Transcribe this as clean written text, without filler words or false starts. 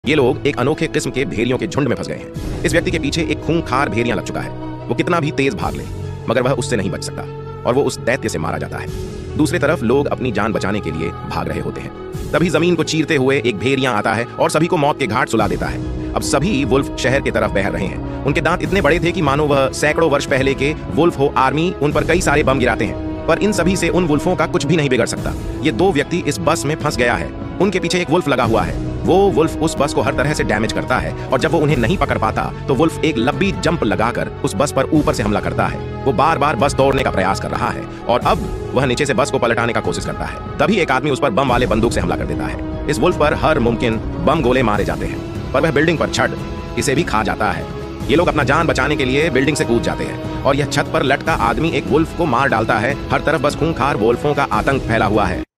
ये लोग एक अनोखे किस्म के भेड़ियों के झुंड में फंस गए हैं। इस व्यक्ति के पीछे एक खूंखार भेड़िया लग चुका है। वो कितना भी तेज भाग ले मगर वह उससे नहीं बच सकता और वो उस दैत्य से मारा जाता है। दूसरी तरफ लोग अपनी जान बचाने के लिए भाग रहे होते हैं। तभी जमीन को चीरते हुए एक भेड़िया आता है और सभी को मौत के घाट सुला देता है। अब सभी वुल्फ शहर की तरफ बह रहे हैं। उनके दांत इतने बड़े थे कि मानो वह सैकड़ों वर्ष पहले के वुल्फ हो आर्मी उन पर कई सारे बम गिराते हैं, पर इन सभी से उन वुल्फों का कुछ भी नहीं बिगड़ सकता। ये दो व्यक्ति इस बस में फंस गया है। उनके पीछे एक वुल्फ लगा हुआ है। वो वुल्फ उस बस को हर तरह से डैमेज करता है और जब वो उन्हें नहीं पकड़ पाता तो वुल्फ एक लंबी जंप लगाकर उस बस पर ऊपर से हमला करता है। वो बार बार बस तोड़ने का प्रयास कर रहा है और अब वह नीचे से बस को पलटाने का कोशिश करता है। तभी एक आदमी उस पर बम वाले बंदूक से हमला कर देता है। इस वुल्फ पर हर मुमकिन बम गोले मारे जाते हैं, पर वह बिल्डिंग पर चढ़ इसे भी खा जाता है। ये लोग अपना जान बचाने के लिए बिल्डिंग से कूद जाते हैं और यह छत पर लटका आदमी एक वुल्फ को मार डालता है। हर तरफ बस खूंखार वुल्फों का आतंक फैला हुआ है।